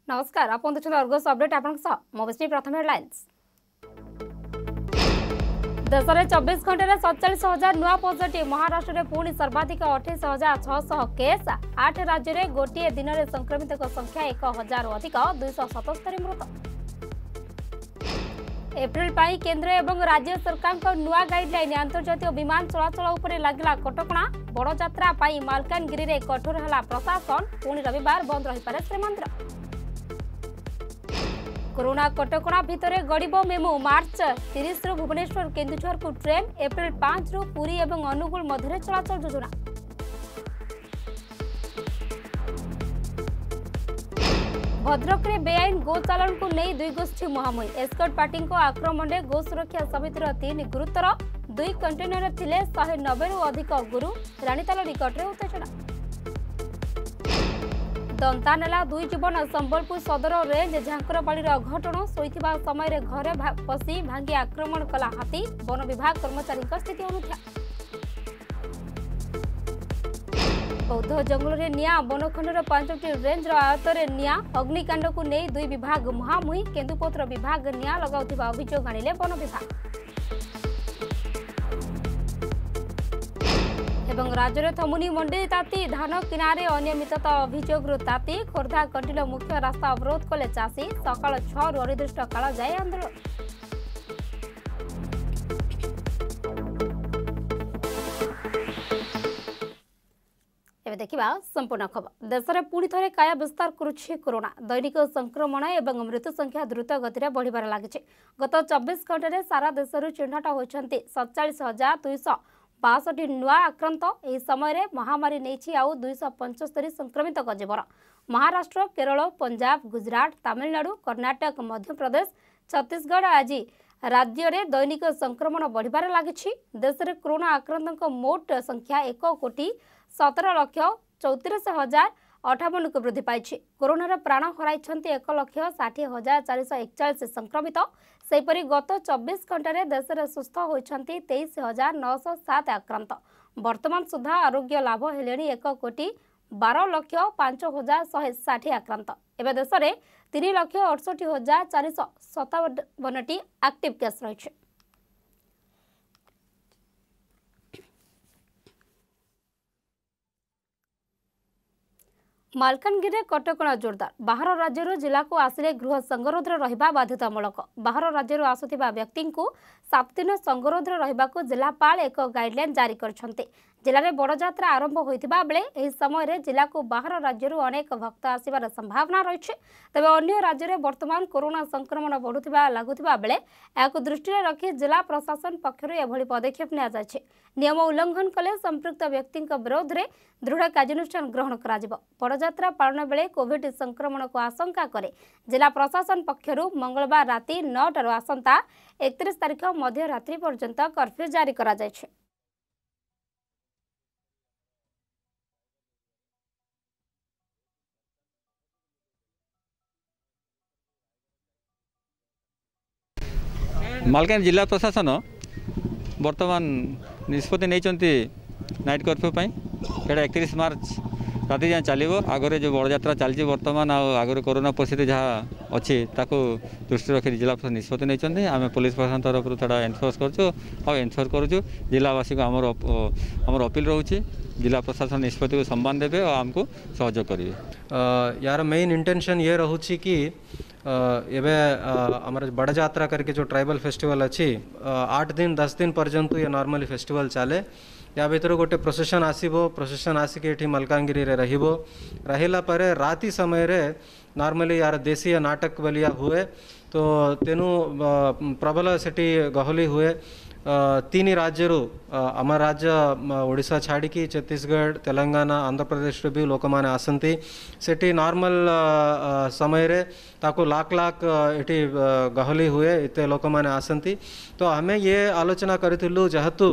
नमस्कार आपण देखुछन Argus update आपन सह मोबस्टी प्रथम हेडलाइंस। देश में 24 घंटे 47,000 नुआ पॉजिटिव। महाराष्ट्र में पुणी सर्वाधिक 28,600 केस। 8 राज्य में गोटे दिन में संक्रमित संख्या 1,000 अधिक 277 मृत। एप्रिल पाई केंद्र एवं राज्य सरकार नुआ गाइडलाइन। अंतर्जातीय विमान चलाचल उपर लगला कटकणा। बड़ यात्रा पाई मालकानगिरी में कठोर है प्रशासन। पुणी रविवार बंद रही पारे श्रीमंदिर। कोरोना कटकणा भितर गड़ब मेमू। मार्च 30 रु भुवनेश्वर केन्दुझर को ट्रेन। एप्रिल 5 रु पुरी एवं अनुगुल मध्य चलाचल योजना। भद्रक में बेआईन गो चालान को नहीं दुई गोष्ठी मुहांमुही। एस्कॉर्ट पार्टी को आक्रमण में गो सुरक्षा समितिर 3 गुरुतर। 2 कंटेनर थिले 190 रु अधिक गुरु। रानीताल निकट में उत्तेजना। दंता नेला 2 जीवन। संबलपुर सदर रेंज झांकरबाड़ी अघटन। शोइथिबा समय घरे पशि भांगी आक्रमण कला हाथी। वन विभाग कर्मचारी स्थिति अनुध्या। बौद्ध जंगल में निया। बनखंडर 5टी रेंज आयतर निया। अग्निकांड को नहीं 2 विभाग मुहांमुही। केन्दुपत्र विभाग निया लगाउथिबा अभियोग आनिले वन विभाग। एवं राज्य में थमुनी मंडी ताती। धान किनारे अनियमितता अभियोग ताती। खोर्धा कंटिल मुख्य रास्ता अवरोध कले चाषी। सकाल 6 रु अनिर्दिष्ट काल जाए आंदोलन। एवं देखा संपूर्ण खबर। देश में पुणी थे काया विस्तार करुछि कोरोना। दैनिक संक्रमण एवं मृत्यु संख्या द्रुत गति बढ़िबार लागिछि। गत 24 घंटे सारा देश चिन्हट होइछन्ति 47,262 नुआ आक्रांत। यह समय महामारी नहीं आउ 275 संक्रमित जीवन। महाराष्ट्र, केरल, पंजाब, गुजरात, तमिलनाडु, कर्नाटक, मध्य प्रदेश, छत्तीसगढ़ आज राज्य में दैनिक संक्रमण बढ़िबार लागिछि। देश में कोरोना आक्रांत मोट संख्या 1,17,34,058 को वृद्धि पाई। कोरोना प्राण हराई 1,60,441 संक्रमित। सेपरी गत 24 घंटे देश में सुस्थ होती 23,907 आक्रांत। वर्तमान सुधा आरोग्य लाभ हेले 1,12,05,160 आक्रांत। एवं देश में 3,68,457 एक्टिव केस रही। मालकानगिरी कटकणा जोरदार। बाहर राज्य जिला को आसिले गृह संगरोध रहिबा बाध्यतामूलक। बाहर राज्य आसुथिबा व्यक्ति को 7 दिन संगरोध रहिबाकू जिलापाल एक गाइडलाइन जारी करछन्ते। जिले में बड़ यात्रा आरंभ होइतिबा बेले एही समय जिला को बाहर राज्य अनेक भक्त आसिबार संभावना रही। तेबे अन्य राज्य में वर्तमान कोरोना संक्रमण बढ़ुथिबा लागुथिबा बेले याकू दृष्टि रखी जिला प्रशासन पक्षरु एभली पदक्षेप निया जायछि। नियम उल्लंघन कले संपृक्त व्यक्ति विरोध में दृढ़ कार्यानुष्ठान ग्रहण कराजिबो। बड़ यात्रा पालन बेले कोविड संक्रमण को आशंका करे जिला प्रशासन पक्षरु मंगलवार राति 9 टारु आसंता 31 तारिख मध्य रात्रि पर्यंत कर्फ्यू जारी करा जायछि। मालकान जिला प्रशासन वर्तमान निष्पत्ति नहीं नाइट कर्फ्यू पर 31 मार्च राति जाए चलो। आगे जो बड़ यात्रा चलती बर्तमान आगे कोरोना परिस्थिति जहाँ अच्छी दृष्टि रखी जिला प्रशासन निष्पत्ति नहीं। आम पुलिस प्रशासन तरफ एनफोर्स करेन्योर करुँ। जिलावासी को आमर अपील रोचे जिला प्रशासन निष्पत्ति को सम्मान देवे और आमको सहयोग करेंगे। यार मेन इंटेंशन ये रोचे कि एबे हमारे बड़ यात्रा करके जो ट्राइबल फेस्टिवल अच्छी 8 दिन 10 दिन पर्यंत ये नॉर्मली फेस्टिवल चले। या भीतर गोटे प्रोसेसन आसो। प्रोसेसन आसिक ये मलकानगिरी रहिला परे राति समय रे नॉर्मली यार देशीय नाटक बलिया हुए तो तेनु प्रबल सेठी गहली हुए। 3 राज्य आम राज्य ओडिशा छाड़ी छत्तीसगढ़, तेलंगाना, आंध्र प्रदेश भी लोक मैंने आसती। सेठी नॉर्मल समय रे ताको लाख लाख एटी गहली हुए इतने लोक मैंने आसती। तो आमे ये आलोचना करूँ जेहेतु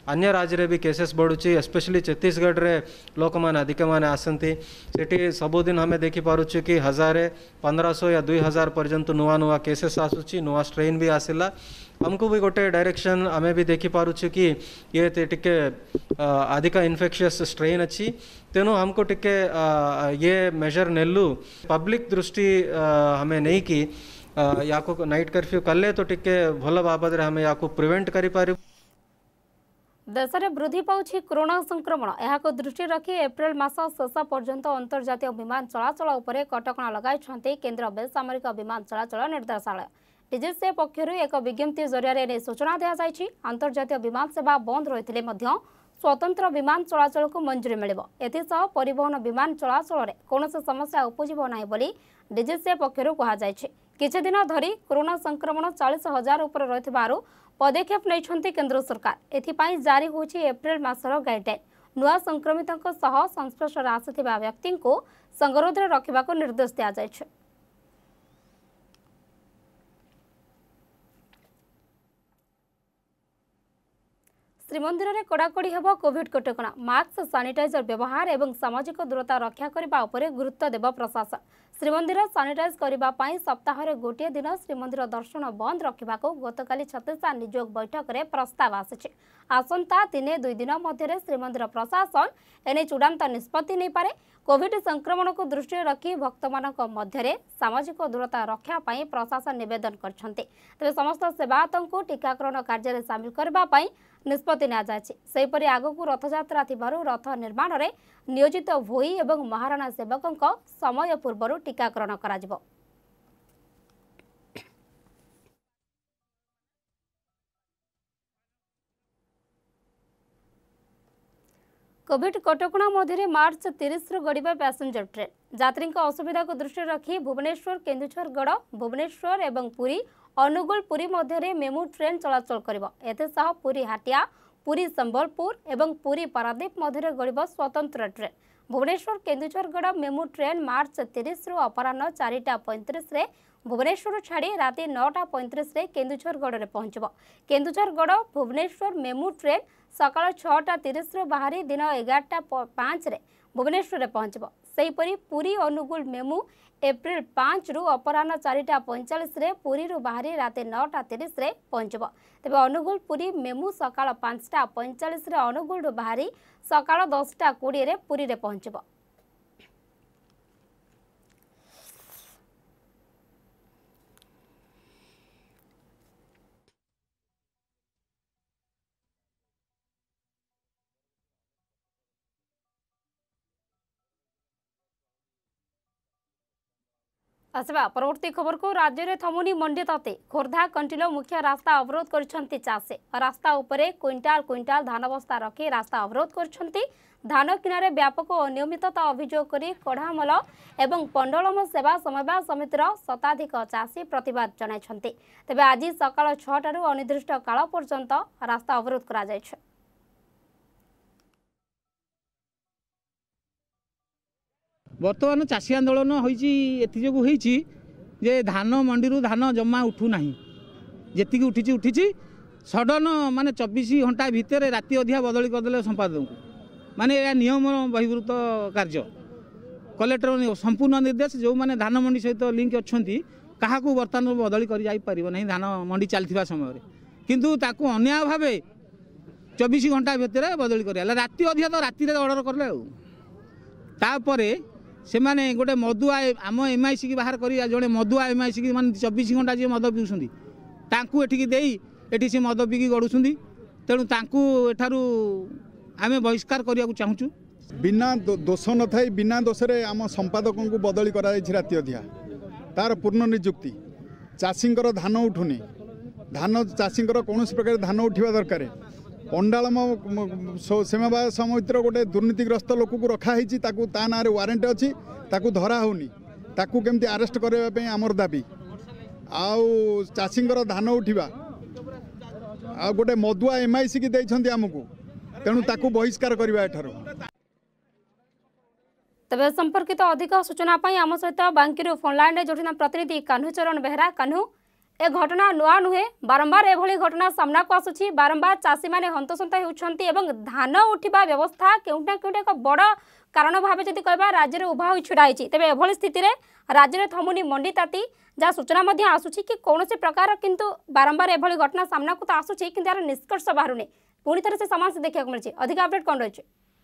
अन्य राज्य रे भी केसेस बढ़ुची स्पेशली छत्तीसगढ़ रे लोक माने अधिक माने आसंती सेठी सबुदिन हमें देखि पारुछु कि 1500 या 2000 पर्यंत नुआ नुआ केसेस आसुची नुआ स्ट्रेन भी आसिला हमको भी गोटे डायरेक्शन आमे भी देखि पारुछु कि ये टिके अधिक इन्फेक्शियस स्ट्रेन अच्छी तेणु हमको टिके ये मेजर नेलु पब्लिक दृष्टि हमें नहीं कि या को नाइट कर्फ्यू कले तो टिके भल बाबद रे हमें या को प्रिवेंट करि पारि देश में वृद्धि पाउछि कोरोना संक्रमण यहाको दृष्टि रखी एप्रिल मास शेष पर्यंत अंतर्जातीय विमान चलाचल उपरे कटकणा लगाइछन्ते केंद्र बेसामरिक विमान चलाचल निर्देशालय डीजीसीए पक्षरु एक विज्ञप्ति जरिया सूचना दिया जायछि अंतर्जातीय विमान सेवा बंद रहिथिले मध्य स्वतंत्र विमान चलाचल को मंजूरी मिलिबो एथिसह परिवहन विमान चलाचल रे कोनोसी समस्या उपजिबो नाही बोली डीजीसीए पक्षरु कहा जायछि किछि दिन धरी कोरोना संक्रमण 40,000 ऊपर रहिथिबारु पदक्षेप नैछन्ते केंद्र सरकार एथिपाई जारी होछि एप्रिल मासर गाइडलाइन नुआ संक्रमितक सह संस्पर्श आसिथिबा व्यक्ति को संगरोध रे रखिबाको निर्देश दिया जायछि श्रीमंदिर में कड़ाकड़ी हेब कोविड कटकणा मास्क सानिटाइजर व्यवहार और सामाजिक दूरता रक्षा करने उपर गुरुत्व देव प्रशासन श्रीमंदिर सानिटाइज करने सप्ताह गोटे दिन श्रीमंदिर दर्शन बंद रखा गतकाली छत्तीसगढ़ नियोग बैठक में प्रस्ताव आसी आसंता दिने 2 दिन मध्य श्रीमंदिर प्रशासन एने चूड़ांत निष्पत्ति नहीं पारे कोविड संक्रमण को दृष्टि रखी भक्त मध्य सामाजिक दूरता रक्षा प्रशासन निवेदन करछन्ते तेज समस्त सेवायतों को टीकाकरण कार्य सामिल करने निष्पत्ति निपरि आगक रथयात्रा थिबारु रथ निर्माण में नियोजित भोई एवं महाराणा सेवकों समय पूर्व टीकाकरण कराजिबो। कोविड कटकणा मध्य मार्च 30 रु गड़िबा पैसेंजर ट्रेन यात्री असुविधा को दृष्टि रखी भुवनेश्वर केन्दुझरगढ़ भुवनेश्वर एवं पुरी अनुगुल पुरी मध्य मेमू ट्रेन चलाचल करिबो एतेसह पुरी हाटिया पुरी संबलपुर एवं पुरी पारादीप मध्य गड़िबो स्वतंत्र train Bhubaneswar Keonjhargarh MEMU train March 30 रु अपराह्न 4:35 रे भुवनेश्वर छाड़ी राति 9:35 रे केन्दुझरगढ़ में पहुंचबो केन्दुझरगढ़ भुवनेश्वर मेमू ट्रेन सकाळ 6:30 रु बाहरी दिन 11:05 रे भुवनेश्वर में पहुंचबो सेहीपरि पुरी अनुगुल मेमू एप्रिल 5 रु अपराह्न 4:45 रे पुरी रु बाहरी राति 9:30 रे पहुंचबो तेबे अनुगुल पुरी मेमू सकाळ 5:45 रे अनुगुल रु बाहरी सकाळ 10:20 रे पुरी रे पहुंचबो। आसवा परवर्ती खबर को राज्य में थमुनी मंडी ताते खोर्धा कंटिलो मुख्य रास्ता अवरोध करछंती चाषी रास्ता उपरे क्विंटाल क्विंटाल धान बस्ता रखी रास्ता अवरोध करछंती धान किनारे व्यापक अनियमितता अभियोग करी कढ़ामल एवं पंडलम सेवा समवाय समितिर शताधिक चाषी प्रतिवाद जनाइछंती तेबे आज सकाळ 6 अनिर्दिष्ट काल पर्यंत रास्ता अवरोध करा जायछ। बर्तमान चाषी आंदोलन होती जे धान मंडी धान जमा उठू ना जी उठी उठी सडन माने 24 घंटा भितर राति अधिया बदली करदे संपादक को माने यह नियम बहिर्भूत कार्य कलेक्टर संपूर्ण निर्देश जो माने धान मंडी सहित लिंक अच्छा क्या बर्तमान बदली कर धान मंडी चलता समय किंतु ताकू अन्याय भाव 24 घंटा भितर बदली कर राति अधिया तो राति ऑर्डर कले से माने गोटे मदुआ आम एमआईसी की बाहर कर जड़े मदुआ एमआईसी की माने 24 घंटा जी मद पीऊँगी तांकू एठिकी देई एठी से मद पीकी गड़ुंट तेणु तांकू एठारू आमे बहिष्कार करने को चाहूँ बिना दोष न थाई बिना दोष रे आम संपादकों को बदली करा राति अधिया तार पूर्ण निजुक्ति चाषींकर धान उठुनी धान चाषींकर कौन प्रकार धान उठा दरकार पंडालम सेवाभाव समितिर गोटे दुर्नीतिग्रस्त लोक को रखाही ता ना वारेंट अच्छी ताकू धरा होनी ताकू केमती अरेस्ट करने आमर दाबी आउ चाषींकर धान उठा आ गोटे मदुआ एमआईसी की देइछन्ती आमको तेणु ताकू बहिष्कार करबा एठारो। तबे संपर्कित अधिक सूचना आम सहित बांकीरू फोन लाइन जोड़ना प्रतिनिधि कान्हू चरण बेहरा कान्हू ए घटना नुआ नुहे बारंबार एभली घटना सामना को आसुछि बारंबार चाषी माने हंतसंत होउछंती एवं धान उठिबा व्यवस्था केउटा केउटा एक बड़ कारण भाबे जदि कहबा राज्य रे उभा होई छुडाइछि तेबे एभली स्थिति रे राज्य रे थमुनी मंडी ताती जा सूचना मध्य आसुछि कि कोनोसी प्रकार किंतु बारंबार एभली घटना सामना को त आसुछि कि यार निष्कर्ष बाहरुने पुणी थरे से समान से देखिया मिलछि अधिक अपडेट कोन रहछि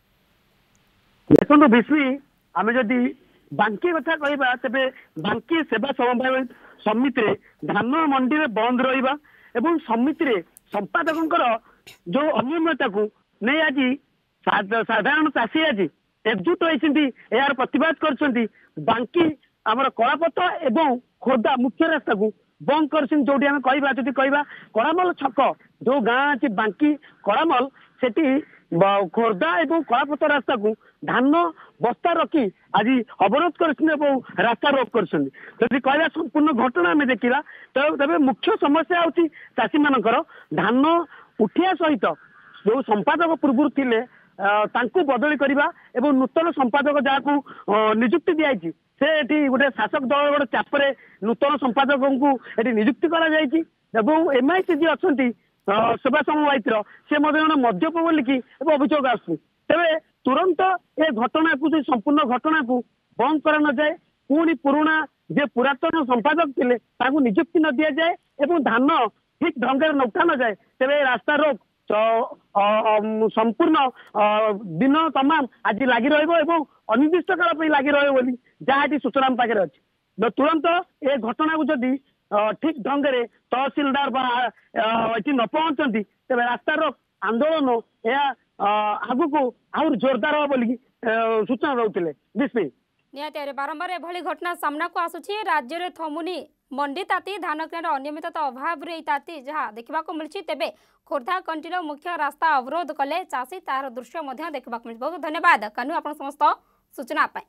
देखो विश्वी आम जदि बांकी कथा कहवा तेरे बांकी सेवा समन्वय समिति रे धान मंडी रे बंद रहिबा एवं समिति रे संपादकंकर जो अनियमितता को नहीं आज साधारण चाषी आज एकजुट होती यार प्रतिवाद कर बांकी आमर कलापथ एवं खोर्धा मुख्य रास्ता को बंद कर जो कहवा कलामल छक जो गाँ अच्छी बांकी कलामल से खोर्धा और कलापथ रास्ता को धान बस्ता रखी आज अवरोध कर रास्ता रोक कर कहवा संपूर्ण घटना आम देखा तब मुख्य समस्या हूँ चाषी मानकर धान उठिया सहित जो संपादक पूर्व थे बदली करवा एवं नूतन संपादक जहाँ निजुक्ति दिखाई से गोटे शासक दल गोटे चापरे नूतन संपादक को निजुक्ति कर एमआईसी जी अच्छा सेवा समवायितर से मद्यप बोलिकी अभियोग आसू तेरे तुरंत ए घटना को संपूर्ण घटना को बंद कर न जाए पुणी पुराणा जे पुरातन संपादक थे निजुक्ति न दि जाए एवं धान ठीक ढंग न उठा न जाए तेरे रास्ता रोक संपूर्ण दिन तमाम आज लगी रही अनिर्दिष्ट काल लगी रही जहाँ सूचना पाखे अच्छी तुरंत ए घटना को जदि ठीक ढंग से तहसिलदार न पहुंचती तेज रास्ता रोक आंदोलन आगु को आहुर जोरदार हो बोली सूचना दौले विस्मी निहाती बारंबार एभली घटना सामना को आसुछि राज्य रे थमुनी मंडी ताती धान किणार अनियमितता अभाव रे ताती जहाँ देखा मिली तेबे खोर्धा कंटीर मुख्य रास्ता अवरोध कले चाषी तार दृश्य देखा मिली बहुत धन्यवाद कानू आप समस्त सूचना पाए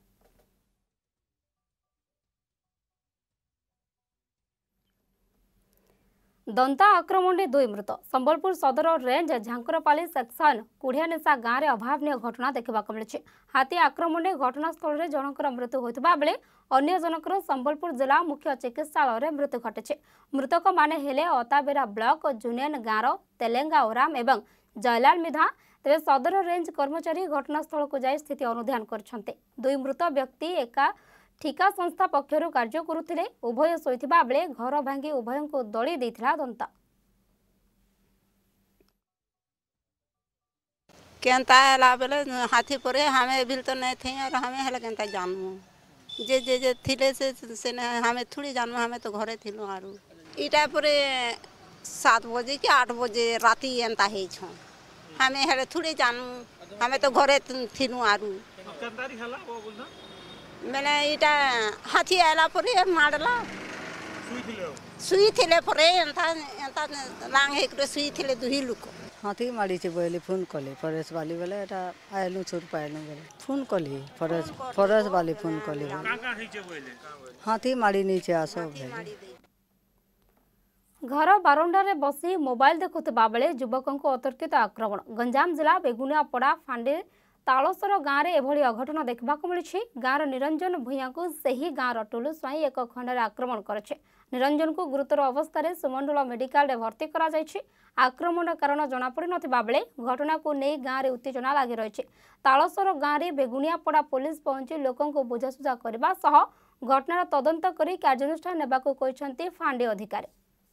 दंता आक्रमण में 2 मृत संबलपुर सदर रेंज झांकरपाली सेक्शन कुड़ियानेसा गाँव में अभावन घटना देखा मिली हाथी आक्रमण में घटनास्थल में जनकर मृत्यु होता बेले अन्य जनकर संबलपुर जिला मुख्य चिकित्सालय में मृत्यु घटी मृतक माने हेले अताबेरा ब्लॉक जूनियन गाँव तेलेंगा ओराम एवं जयलाल मिधा तेज सदर रेंज कर्मचारी घटनास्थल को जाई स्थिति अनुधान कर 2 मृत व्यक्ति एका ठिका संस्था पक्षर कार्य करुथिले उभय शोइथिबा बेले घर भांगी उभय को दली देथिला दंता केनता हला बेले हाथी परे हमें बिल तो नहीं थे और हमें हला केनता जानू जे थिले से हमें थोड़ी जानू हमें तो घरे थिलो आरु इटा परे 7 बजे कि 8 बजे राती एंता हे छ हमें हले थोड़ी जानू हमें तो घरे थिनु आरु केनतारी हला वो बोलना मैंने इटा हाथी आला परे मारला सुई थिले परे एंता लांग एकरे सुई थिले दुही लुक हाथी मारी छे बोले फोन कले फॉरेस्ट वाली बोले एटा आयलु छोड़ पायलु बोले फोन कली फॉरेस्ट वाली फोन कली का हे छे बोले हाथी मारी नीचे आसो भेले घर बारंडा रे बसी मोबाइल देखुवा बेले युवकों को अतर्कित आक्रमण गंजाम जिला बेगुनियापड़ा फांडे तालसर गाँव में एभली अघटन देखा मिली गाँव निरंजन भूया को सही गाँव टुलु स्वाई एक खंडे आक्रमण करे निरंजन को गुरुतर अवस्था सुमंडल मेडिकल रे भर्ती करा जायछि आक्रमण कारण जनापड़ी नथिबा बेले घटना को नहीं गाँव में उत्तेजना लगी रही तालसर गाँव में बेगुनियापड़ा पुलिस पहुंची लोकों को बुझासुझा करने सह घटनार तदंत कर कार्यानुष्ठान नेबाकु कहिसेंति फांडे अधिकारी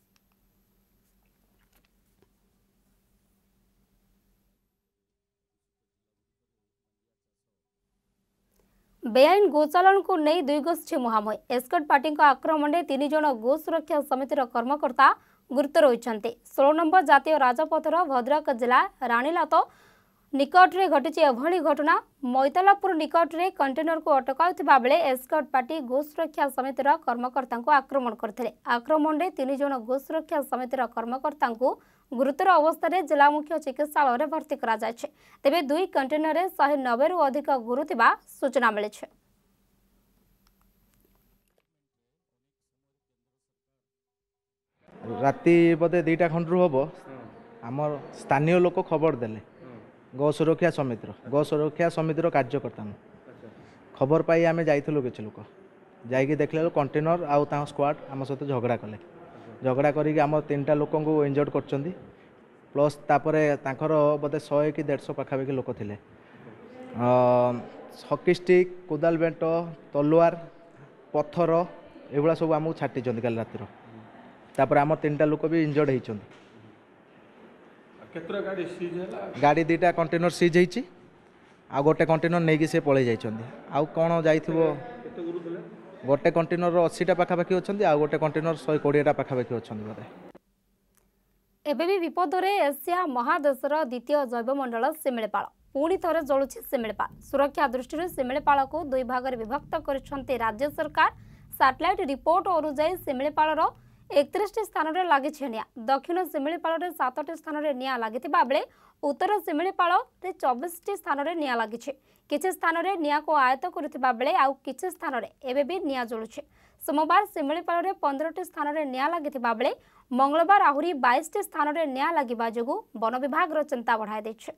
बेआईन गोचालन को नहीं 2 गोष्ठी मुहांमुही एस्कॉट पार्टी आक्रमण में 3 जन गो सुरक्षा समितिर कर्मकर्ता गुरुतर होती 16 नंबर जातीय राजपथर भद्रक जिला रानीलात निकट में घटी एभली घटना मैतलापुर निकट में कंटेनर को अटकाउथिबा बेले एस्कॉट पार्टी गो सुरक्षा समितिर कर्मकर्ता आक्रमण करथिले आक्रमण में 3 जन गो सुरक्षा समितिर कर्मकर्ता गुरुतर अवस्था जिला मुख्य चिकित्सालय में भर्ती करा जायछि तेबे 2 कंटेनर 190 रु अधिक गुरु थिबा सूचना मिली राति बोधे 2टा खंडरू हम आम स्थानीय लोक खबर देले गौ सुरक्षा समितिर कार्यकर्ता खबर पाई आम जाइलु किसी लोक जाकि देखले कंटेनर आउ स्क्वाड आम सहित झगड़ा कले झगड़ा करी आम 3टा लोक इंजर्ड कर प्लस तापरे तांकर बोधे 100 कि 150 पाखापाखि लोक थे हकी स्टिक कोदाल बेंट तलवार पत्थर एगुड़ा सब आमको छाटी कल रातिर तापर आम 3टा लोक भी इंजर्ड होती गाड़ी 2टा कंटेनर सीज होती आ गोटे कंटेनर नहीं से पलि जाइछन्ती आउ कौन जाइथिबो गोटे कंटेनर 80टा पाखापाखि अच्छा आ गोटे कंटेनर 120टा पाखापाखि अच्छा बोधे एबे भी विपद रे एशिया महादेशर द्वितीय जैवमंडल शिमिळपाल पुणी थरे जलुछि शिमिळपाल सुरक्षा दृष्टि शिमिळपाल को 2 भाग में विभक्त कर राज्य सरकार सैटेलाइट रिपोर्ट अनुसार शिमिळपाल 31 स्थान में लगी निया दक्षिण शिमिळपाल 7 स्थान में निया लगी बेले उत्तर शिमिळपाल 24 स्थान में निया लगी किछि स्थान में निया को आयत्त करुवा बेले आउ किछि स्थान में एबे भी निया जलुछि सोमवार शिमिळपाल 15 स्थान में निया लगी बेले मंगलवार आहुरी 22 स्थान में निया लगिबा जोगु वन विभाग चिंता बढ़ाई दैछि।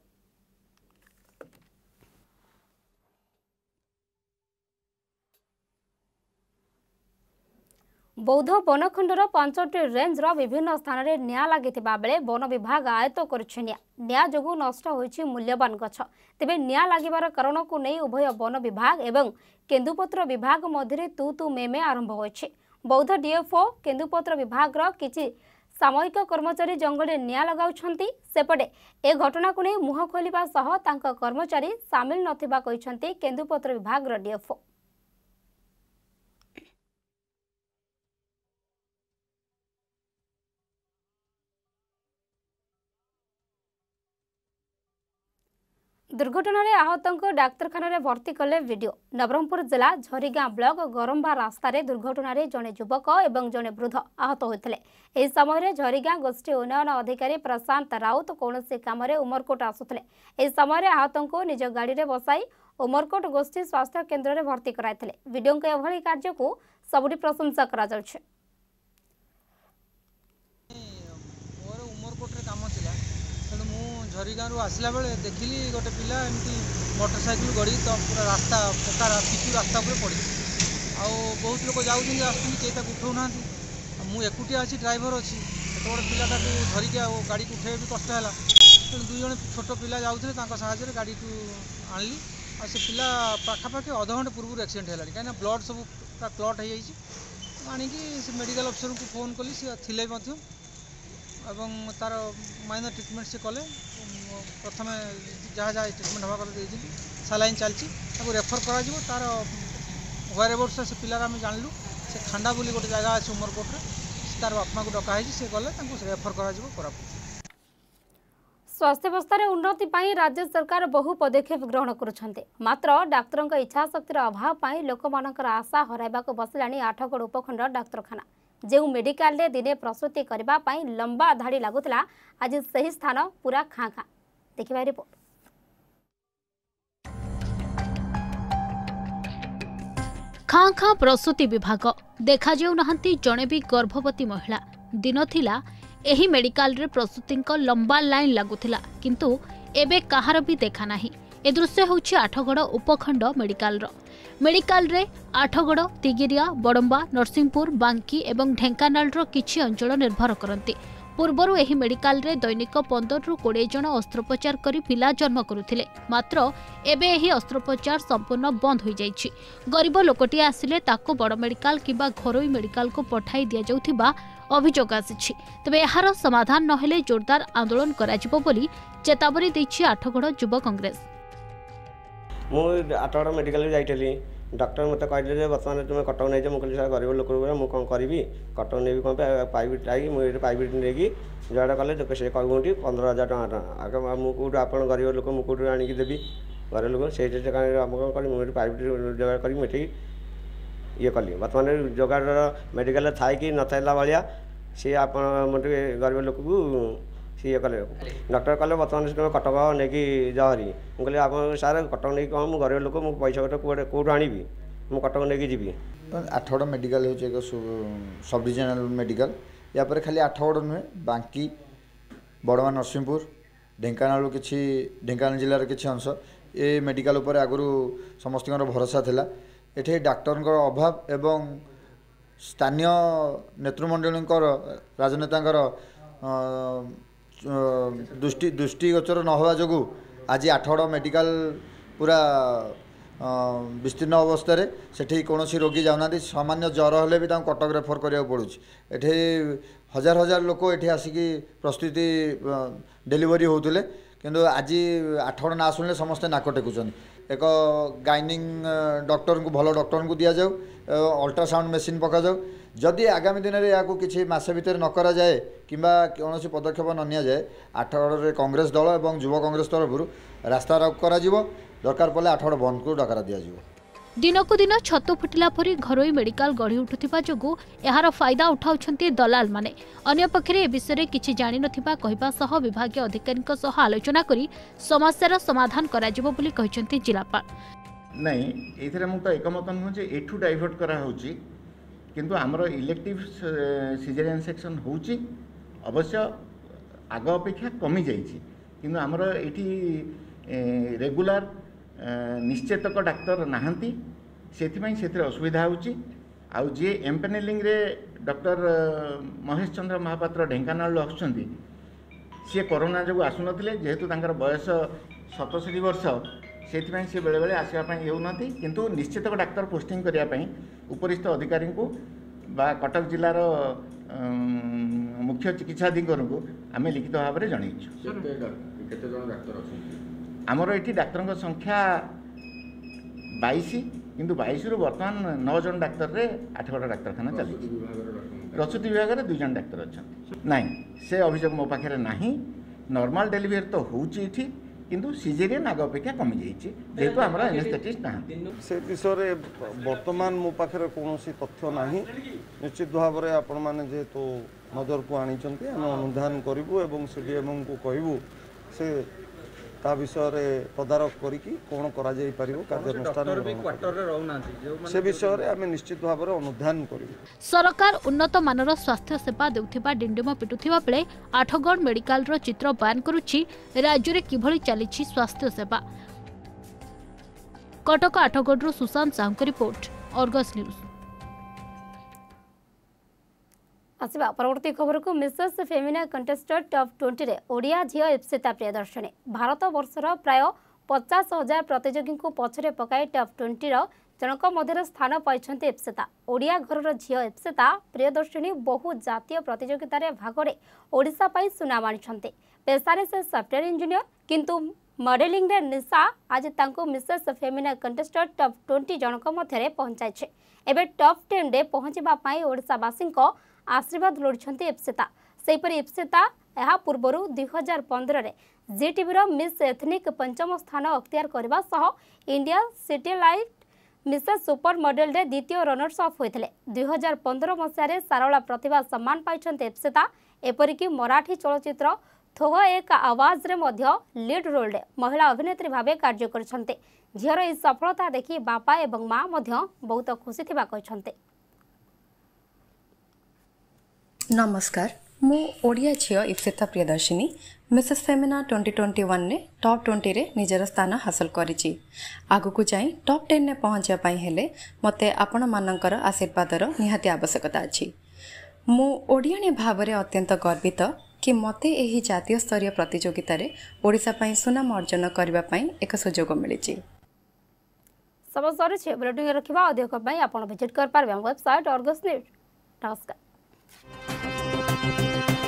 बौद्ध वनखंडर 5टी रेंजर विभिन्न स्थान में निया लगी बेले वन विभाग आयत्त करिया जोगु नष्ट होइछि मूल्यवान गछ तेबे निया लागिबार कारण को नहीं उभय वन विभाग एवं केन्दुपत्र विभाग मध्य तू तू मे आरंभ होइछि। बौद्ध डीएफओ केन्दुपत्र विभाग किछि सामयिक कर्मचारी जंगल निया लगाउछंती सेपटे ए घटना को नहीं मुह खोलिबा सह तांका कर्मचारी सामिल नथिबा कहिसंती केन्दुपत्र विभाग डीएफओ। दुर्घटना आहत डाक्तखाना भर्ती कले वीडियो नवरंगपुर जिला झरीगां ब्लॉक गरंभा रास्ता दुर्घटना जड़े युवक और जड़े वृद्ध आहत होते यह समय झरीगां गोष्ठी उन्नयन अधिकारी प्रशांत राउत कौन काम उमरकोट आसुले यह समय आहत को निज गाड़ी में बसाई उमरकोट गोष्ठी स्वास्थ्य केन्द्र में भर्ती कराइथिले। वीडियो एभली कार्य को सबुठी प्रशंसा करा जाउछे। झरीगाँव आसला बेले देखिली गोटे पिला एमती मोटरसाइकिल गड़ी तो पूरा रास्ता पक्का पिचु रास्ता पर पड़ी आ बहुत लोग जाऊँ आसुँच कई उठाऊना मुझे एकुटिया अच्छी ड्राइवर अच्छी तो गोटे पिलाटा धरिकी गाड़ी को उठे भी कष्ट है तेणु 2 जन छोट पिला जाऊे साहय गाड़ी को आनली आ से पिला पाखापाखि अध घंटे पूर्व एक्सीडेंट है कहीं ब्लड सब पूरा क्लट हो जाए आणिकी से मेडिकल अफिसर को फोन कली सी थिले एवं तार माइनर ट्रिटमेंट से कले प्रथम जहाँ जहाँ ट्रिटमेंट हवा कर सालाइन चलती रेफर कर तार व्वेयर अबाउट से पिलार आम जानलु से खांडा बोली गोटे जगह अच्छे उमरकोट तार बापा को डकाई से गले रेफर कर स्वास्थ्य व्यवस्था उन्नति पाई राज्य सरकार बहु पदक्षेप ग्रहण करुछन्ते मात्र डाक्तरों इच्छा शक्तिर अभाव पाई लोकमानकर आशा हराइबाको बसिलाणी आठगड़ उपखंड डाक्तरखाना जो मेडिकल रे दिने प्रसूति करबा पाई लंबा धाड़ी लागुतला आज सही स्थान पूरा खाँ खाँ देखिबा रिपोर्ट। खाँ खाँ प्रसूति विभाग देखा जाऊ नहंती जणे भी गर्भवती महिला दिन थिला एही मेडिकल रे प्रसूति लंबा लाइन लागुथिला किंतु एबे कहार भी देखा नाही। ए दृश्य होछि आठगड़ उपखंड मेडिकल रे आठगड़ तिगिरिया बड़म्बा नरसिंहपुर बांकी एवं ढेंकानाल किछि अंचल निर्भर करती। पूर्वरु एही मेडिकल रे दैनिक 15 रु 20 जन अस्त्रोपचार करी पिला जन्म करुथिले मात्र एबे एही अस्त्रोपचार संपूर्ण बंद हो जाइछि। गरीब लोकटी आसिले ताको बड़ मेडिकल किबा घरोई मेडिकल को पठाई दिया जाउथिबा अभियोग आसिछि। तबे एहार समाधान नहेले जोरदार आंदोलन कराजिबो बोली चेतावनी दैछि आठगड़ युव कांग्रेस। मु आठगड़ मेडिकल जाइली डॉक्टर मत कहले बर्तमान तुम कटक नहीं जाओ मुझे गरीब लोक मुझे कौन करी कटक नहीं कौन प्राइट आई मुझे प्राइट नहीं जड़ा कले से कहूँगी 15,000 टका आगे मुझे आप गरीब लोक मुझे आणिकी देवी गरीब लोक से कौन करी मुझे प्राइट जोगाड़ करी मुझे ये कली बर्तमान जोगाड़ मेडिकल थाई कि न था भाया सी आप गरीब लोक को ये कले डॉक्टर कले बर्तमान तुम कटक नहीं जाहरी मुझे आप सार कटक नहीं कह मुझे गरीब लोक मुझे पैसा कटे कौट आनी मुझे कटक नहीं जी। आठगड़ मेडिकल हो सब डिविजनल मेडिकल या पर खाली आठगड़ नुहे बांकी बड़मा नरसिंहपुर ढेंकानाल किसी ढेंकानाल जिलार किसी अंश ये मेडिकल उपर आगु समस्त भरोसा थिला एठे डाक्टर अभाव एवं स्थानीय नेतृमंडल राजनेता दृष्टिगोचर न होवा जो आज आठगड़ मेडिकल पूरा विस्तीर्ण अवस्था से कौन रोगी जाऊना सामान्य ज्वर हेले भी कटक रेफर करा पड़ू ये हजार हजार लोक ये आसिक प्रस्तुति डेलीवरी होते किंतु आज आठगड़ ना शुणिले समस्ते नाक टेकुन एक गाइनिंग डॉक्टर को भल डॉक्टर को दि जाऊ अल्ट्रासाउंड मेसीन पका जाऊ जदि आगामी दिन में या किसी मस भितर न करा जाए किंबा कौन पदक्षेप न नि जाए आठगड़ कांग्रेस दल और युवा कांग्रेस तरफ रास्ता रोक करा दरकार पड़े आठगड़ बंद को डकरा दि दिनकु दिन छत फुटिला परी घरोई मेडिकल गढ़ी उठुथिबा जोगु एहार फायदा उठाउछन्ती दलाल माने अन्य पक्षरे ए विषय किछि जानि नथिबा कहिबा सह विभागीय अधिकारीक सह आलोचना करी समस्यार समाधान कराजिबो बोली कहिसन्ती जिलापाल नहीं एथरे मु तो एकमत नु जे एठू डाइवर्ट करा होची किंतु हमरो इलेक्टिव सिजेरियन सेक्शन होची अवश्य आग अपेक्षा कमी जाइछि किंतु हमरो एठी रेगुलर निश्चेतक डाक्तर नाहांती सेथिमाई सेथिरे असुविधा होची आउ जे एम्पेनेलिंग रे डॉक्टर महेश चंद्र महापात्र ढेंकानाल आसुचंती सी कोरोना जो आसुनथिले जेहेतु तांकर बयस 67 वर्ष सेथिमाई से बेले बेले आसीबा पई हेउनथि किंतु निश्चितक डाक्तर पोस्टिंग करिया पई उपरिस्थ अधिकारी को बा कटक जिल्लार मुख्य चिकित्साधिकारी को आमे लिखित भाव में जनइछु केते जन डाक्तर अछंती आमर ये डाक्तर संख्या 22 किंतु 22 रु बर्तमान 9 जन डाक्तर रे आठगड़ डाक्तरखाना चली प्रसूति विभाग में 2 जन डाक्तर अच्छा नाई से अभियोग मो पाखे नहीं नॉर्मल डेलीवरी तो होची किंतु सिजेरियन आग अपेक्षा कमी जाइए जेहेतु आम एनेस्थेटिस्ट ना से विषय बर्तमान मो पाखे कौन तथ्य ना निश्चित भाव में आपण मैंने जेहेतु नजर को आनी अनुधान करूँ सीडीएम को कहूँ से ता विषय तदारख करी कौन करा जाई परिबो कार्यानुष्ठान से विषय आम निश्चित भाव में अनुधान करूँ सरकार उन्नत मानर स्वास्थ्य सेवा देउथिबा डिंडिम पिटुथिबा बेले आठगड़ मेडिकल रो चित्र बयान करुछि राज्य रे किभଳି चलिछि स्वास्थ्य सेवा। कटक आठगड़ सुशांत साहू की रिपोर्ट अर्गस न्यूज। आसवा परवर्ती खबर को मिसेस फेमिना कंटेस्टेड टॉप 20 रे ओडिया झियो इप्सिता प्रियदर्शनी भारत वर्षर प्राय 50,000 प्रतियोगी को पछरे पकाई टॉप 20 रो जनक मध्य स्थान पाइछन्ते इप्सिता। ओडिया घरर झियो इप्सिता प्रियदर्शनी बहु जातीय प्रतियोगिता रे भागरे ओडिशा पाई सुनाम आनिछन्ते। पेशारे से सॉफ्टवेयर इंजीनियर किंतु मॉडलिंग रे निशा आज तांको मिसेस फेमिना कंटेस्टेड टॉप 20 जनक मध्य पहुंचाइछे। एबे टॉप 10 रे पहुंचबा पाई ओडिशावासी आशीर्वाद लोड़ी इप्सिता। सेहीपरि इप्सिता यह पूर्वर 2015 रे जी टीवी मिस एथनिक पंचम स्थान अख्तियार करने सह India Citylight Mrs super model रे द्वितीय रनर्स अफ होते। 2015 मसीह सारला प्रतिभा सम्मान पाइछन्ते इप्सिता। एपरिक मराठी चलचित्र थोह एक आवाज रे मध्य लीड रोल रे महिला अभिनेत्री भावे कार्य करछन्ते। झीर ई सफलता देखि बापा एवं माँ मध्य बहुत खुशी थिबा कहछन्ते। नमस्कार मु ओडिया झियो इप्सिता प्रियदर्शिनी मिसेस फेमिना 2021 ने टॉप 20 रे निजर स्थान हासिल करिछि। आगु जाई टॉप 10 ने पहुंचा पाई हेले मते आपण मानकर आशीर्वादर निहाती आवश्यकता अछि। मु ओडियाणी भाव रे अत्यंत गर्वित कि मते एही जातीय स्तरीय प्रतियोगिता रे ओडिशा पाई सुनाम अर्जन करबा पाई एक सुजोग मिलिछि। समस्त छे बुलेटिन रखिबा अधिक पाई आपण विजिट कर पारबे वेबसाइट अर्गस न्यूज। नमस्कार।